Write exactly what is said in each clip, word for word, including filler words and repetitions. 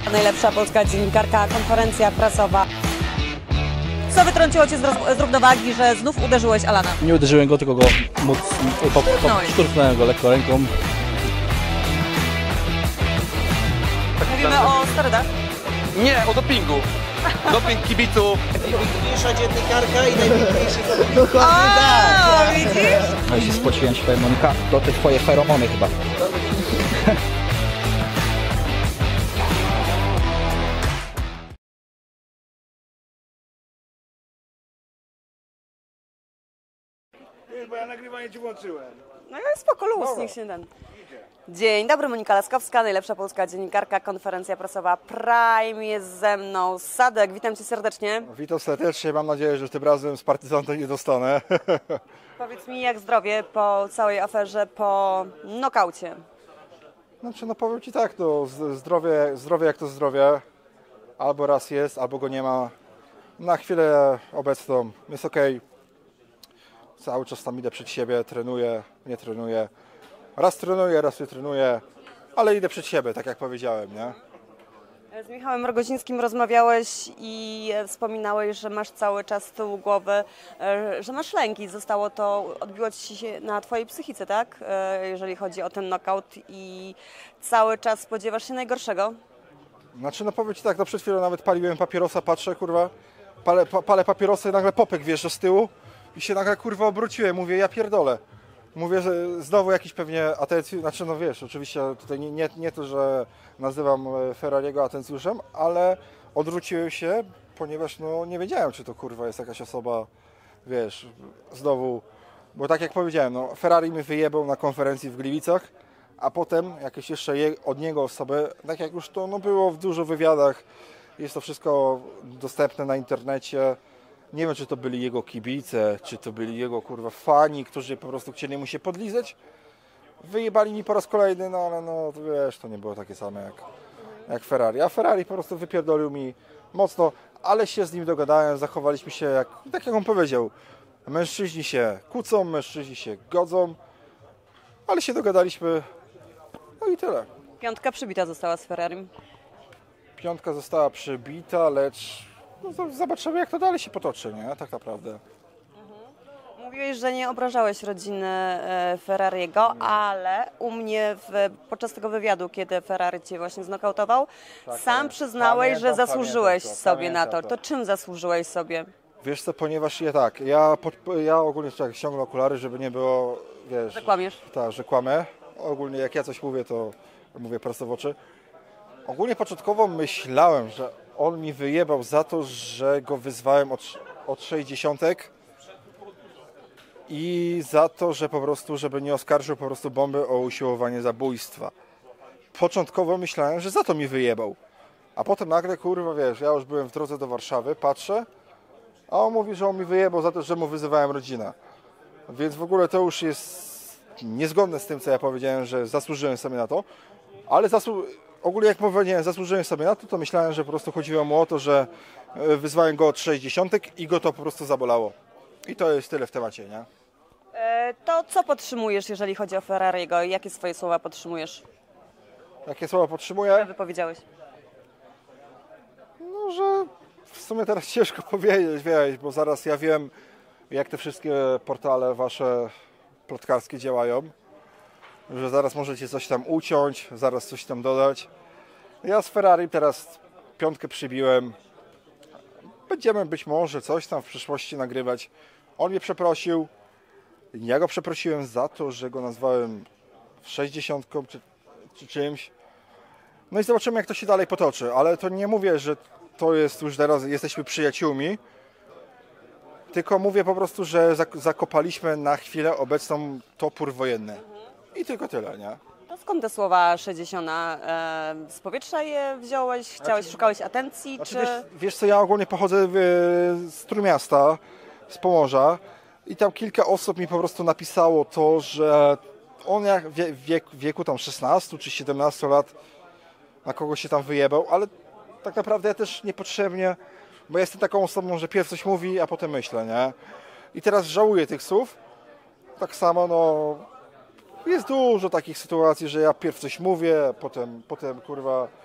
Najlepsza polska dziennikarka, konferencja prasowa. Co wytrąciło Cię z, z równowagi, że znów uderzyłeś Alana? Nie uderzyłem go, tylko go móc, po, po, szturchnąłem go lekko ręką. Mówimy o sterydach? Nie, o dopingu. Doping kibiców. Najpiękniejsza dziennikarka i najpiękniejszy zawodnik. Dokładnie tak. O, widzisz? No i się spociłem, się powiem, Monika, to te twoje feromony chyba. Nie, bo ja nagrywanie ci włączyłem. No ale spoko, luz, niech się ten... Dzień dobry, Monika Laskowska, najlepsza polska dziennikarka, konferencja prasowa Prime, jest ze mną Sadek, witam Cię serdecznie. Witam serdecznie, mam nadzieję, że tym razem z partyzantem nie dostanę. Powiedz mi, jak zdrowie po całej aferze, po nokaucie? Znaczy, no powiem Ci tak, no, zdrowie, zdrowie jak to zdrowie, albo raz jest, albo go nie ma. Na chwilę obecną jest ok. Cały czas tam idę przed siebie, trenuję, nie trenuję. Raz trenuję, raz nie trenuję, ale idę przed siebie, tak jak powiedziałem, nie? Z Michałem Rogozińskim rozmawiałeś i wspominałeś, że masz cały czas z tyłu głowy, że masz lęki. Zostało to, odbiło Ci się na Twojej psychice, tak? Jeżeli chodzi o ten knockout i cały czas spodziewasz się najgorszego? Znaczy, no powiem Ci tak, no przed chwilą nawet paliłem papierosa, patrzę, kurwa, palę, palę papierosy, nagle popek wjeżdża z tyłu i się nagle, kurwa, obróciłem, mówię, ja pierdolę. Mówię, że znowu jakiś pewnie atencjusz, znaczy no wiesz, oczywiście tutaj nie, nie, nie to, że nazywam Ferrariego atencjuszem, ale odwróciłem się, ponieważ no nie wiedziałem, czy to kurwa jest jakaś osoba, wiesz, znowu, bo tak jak powiedziałem, no Ferrari mnie wyjebał na konferencji w Gliwicach, a potem jakieś jeszcze je, od niego osoby, tak jak już to no, było w dużo wywiadach, jest to wszystko dostępne na internecie. Nie wiem, czy to byli jego kibice, czy to byli jego, kurwa, fani, którzy po prostu chcieli mu się podlizać. Wyjebali mi po raz kolejny, no ale no, to wiesz, to nie było takie same jak, jak Ferrari. A Ferrari po prostu wypierdolił mi mocno, ale się z nim dogadałem, zachowaliśmy się jak, tak jak on powiedział. Mężczyźni się kłócą, mężczyźni się godzą, ale się dogadaliśmy, no i tyle. Piątka przybita została z Ferrarim. Piątka została przybita, lecz... No, zobaczymy, jak to dalej się potoczy, nie? Tak naprawdę. Mhm. Mówiłeś, że nie obrażałeś rodziny Ferrariego, ale u mnie w, podczas tego wywiadu, kiedy Ferrari Cię właśnie znokautował, tak, sam przyznałeś, pamiętam, że zasłużyłeś pamiętam to, sobie na to. to. To czym zasłużyłeś sobie? Wiesz co, ponieważ ja tak, ja, ja ogólnie tak ściągnę okulary, żeby nie było, wiesz... Że kłamiesz? Tak, że kłamę. Ogólnie jak ja coś mówię, to mówię prosto w oczy. Ogólnie początkowo myślałem, że on mi wyjebał za to, że go wyzwałem od, od sześćdziesiątek i za to, że po prostu, żeby nie oskarżył po prostu bomby o usiłowanie zabójstwa. Początkowo myślałem, że za to mi wyjebał. A potem nagle, kurwa, wiesz, ja już byłem w drodze do Warszawy, patrzę, a on mówi, że on mi wyjebał za to, że mu wyzywałem rodzinę. Więc w ogóle to już jest niezgodne z tym, co ja powiedziałem, że zasłużyłem sobie na to, ale zasłu... Ogólnie jak powiedziałem, zasłużyłem sobie na to, to myślałem, że po prostu chodziło mu o to, że wyzwałem go od sześćdziesiątek i go to po prostu zabolało. I to jest tyle w temacie, nie? E, to co podtrzymujesz, jeżeli chodzi o Ferrariego? Jakie swoje słowa podtrzymujesz? Jakie słowa podtrzymuję? Wypowiedziałeś. No, że w sumie teraz ciężko powiedzieć, wiesz, bo zaraz ja wiem, jak te wszystkie portale wasze plotkarskie działają. Że zaraz możecie coś tam uciąć, zaraz coś tam dodać. Ja z Ferrari teraz piątkę przybiłem. Będziemy być może coś tam w przyszłości nagrywać. On mnie przeprosił. Ja go przeprosiłem za to, że go nazwałem sześćdziesiątką czy, czy czymś. No i zobaczymy, jak to się dalej potoczy. Ale to nie mówię, że to jest już teraz, jesteśmy przyjaciółmi. Tylko mówię po prostu, że zakopaliśmy na chwilę obecną topór wojenny. I tylko tyle, nie? To skąd te słowa sześćdziesiątka? Z powietrza je wziąłeś? Chciałeś, znaczy, szukałeś atencji? Znaczy, czy... wiesz, wiesz co, ja ogólnie pochodzę z Trójmiasta, z Pomorza i tam kilka osób mi po prostu napisało to, że on jak w wiek, wieku tam szesnastu czy siedemnastu lat na kogoś się tam wyjebał, ale tak naprawdę ja też niepotrzebnie, bo ja jestem taką osobą, że pierw coś mówi, a potem myślę, nie? I teraz żałuję tych słów. Tak samo, no... Jest dużo takich sytuacji, że ja pierw coś mówię, potem, potem kurwa,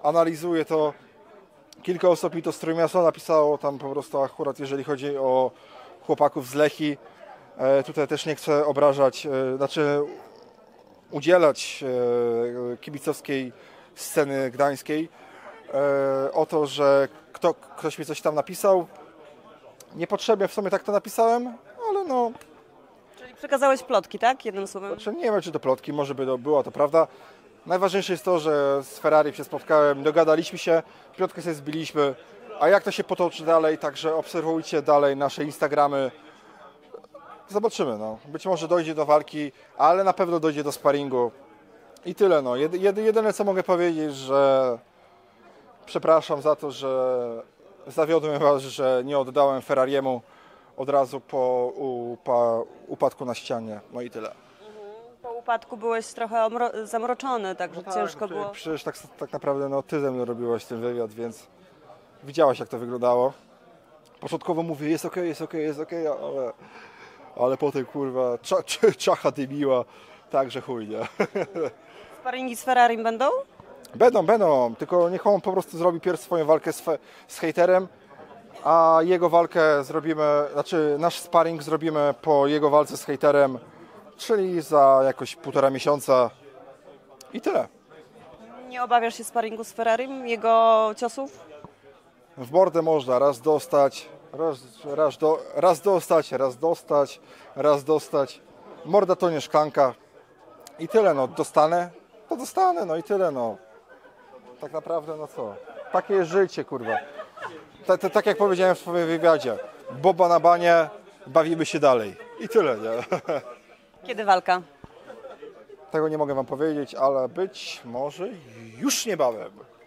analizuję to. Kilka osób mi to z Trójmiasta napisało, tam po prostu akurat jeżeli chodzi o chłopaków z Lechii. E, tutaj też nie chcę obrażać, e, znaczy udzielać e, kibicowskiej sceny gdańskiej e, o to, że kto, ktoś mi coś tam napisał. Niepotrzebnie w sumie tak to napisałem, ale no, Czyli przekazałeś plotki, tak? Jednym słowem. znaczy nie wiem czy to plotki, może by to była to prawda. Najważniejsze jest to, że z Ferrari się spotkałem, dogadaliśmy się, piątkę sobie zbiliśmy, a jak to się potoczy dalej, także obserwujcie dalej nasze Instagramy. Zobaczymy, no. Być może dojdzie do walki, ale na pewno dojdzie do sparingu. I tyle, no. Jedy, jedy, jedyne co mogę powiedzieć, że przepraszam za to, że zawiodłem was, że nie oddałem Ferrariemu od razu po upa, upadku na ścianie. No i tyle. Po upadku byłeś trochę omro- zamroczony, także Tak, ciężko przecież- było. Przecież tak, tak naprawdę no, ty ze mną robiłaś ten wywiad, więc widziałaś jak to wyglądało. Początkowo mówię, jest okej, jest okej, jest okej, ale, ale potem kurwa cza, cza, czacha dymiła, także chuj, nie? Sparingi z Ferrari będą? Będą, będą, tylko niech on po prostu zrobi pierw swoją walkę z, fe, z hejterem, a jego walkę zrobimy, znaczy nasz sparring zrobimy po jego walce z hejterem, czyli za jakoś półtora miesiąca i tyle. Nie obawiasz się sparingu z Ferrarim, jego ciosów? W mordę można raz dostać, raz, raz, do, raz dostać, raz dostać, raz dostać. Morda to nie szklanka. I tyle, no. Dostanę, to dostanę, no i tyle, no. Tak naprawdę, no co? Takie jest życie, kurwa. Ta, ta, tak jak powiedziałem w swoim wywiadzie. Boba na banie, bawimy się dalej. I tyle, nie? Kiedy walka? Tego nie mogę wam powiedzieć, ale być może już niebawem.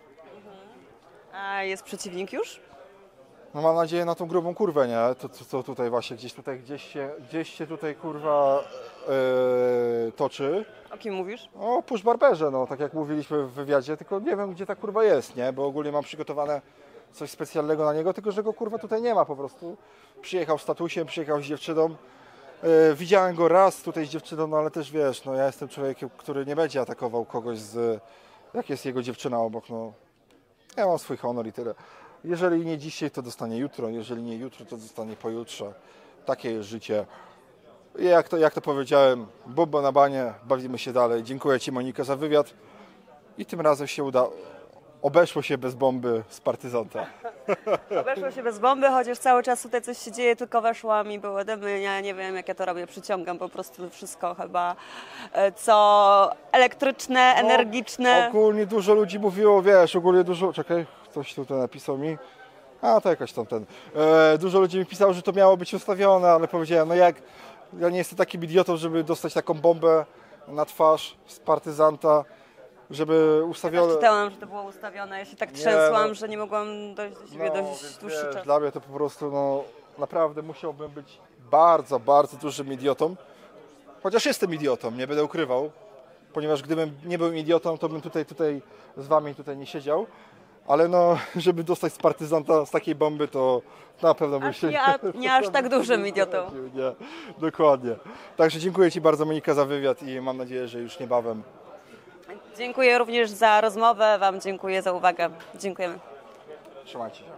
A jest przeciwnik już? No mam nadzieję na tą grubą kurwę, nie? To, to, to tutaj właśnie gdzieś tutaj, gdzieś się, gdzieś się tutaj kurwa yy, toczy. O kim mówisz? O, Push Barberze, no tak jak mówiliśmy w wywiadzie, tylko nie wiem gdzie ta kurwa jest, nie? Bo ogólnie mam przygotowane coś specjalnego na niego, tylko że go kurwa tutaj nie ma po prostu. Przyjechał z tatusiem, przyjechał z dziewczyną. Yy, widziałem go raz tutaj z dziewczyną, no ale też wiesz, no ja jestem człowiekiem, który nie będzie atakował kogoś z, jak jest jego dziewczyna obok, no. Ja mam swój honor i tyle. Jeżeli nie dzisiaj, to dostanie jutro. Jeżeli nie jutro, to dostanie pojutrze. Takie jest życie. I jak to, jak to powiedziałem, boba na banie, bawimy się dalej. Dziękuję Ci, Monika, za wywiad. I tym razem się uda. Obeszło się bez bomby z partyzanta. Weszło się bez bomby, chociaż cały czas tutaj coś się dzieje, tylko weszłam i były dymy. Ja nie wiem, jak ja to robię, przyciągam po prostu wszystko chyba, e, co elektryczne, energiczne. Ogólnie dużo ludzi mówiło, wiesz, ogólnie dużo... Czekaj, ktoś tutaj napisał mi. A, to jakoś tam ten. E, dużo ludzi mi pisało, że to miało być ustawione, ale powiedziałem, no jak... Ja nie jestem takim idiotą, żeby dostać taką bombę na twarz z partyzanta, żeby Ja ustawione... czytałam, że to było ustawione. Ja się tak Nie, trzęsłam, no. że nie mogłam dojść do siebie No, dość więc dłuższy wiesz, czas. dla mnie to po prostu, no, naprawdę musiałbym być bardzo, bardzo dużym idiotą. Chociaż jestem idiotą, nie będę ukrywał. Ponieważ gdybym nie był idiotą, to bym tutaj, tutaj z wami tutaj nie siedział. Ale no, żeby dostać z partyzanta z takiej bomby, to na pewno bym Aż się... nie, a- nie aż tak dużym idiotą. Nie, dokładnie. Także dziękuję Ci bardzo, Monika, za wywiad i mam nadzieję, że już niebawem. Dziękuję również za rozmowę, Wam dziękuję za uwagę. Dziękujemy. Trzymajcie się.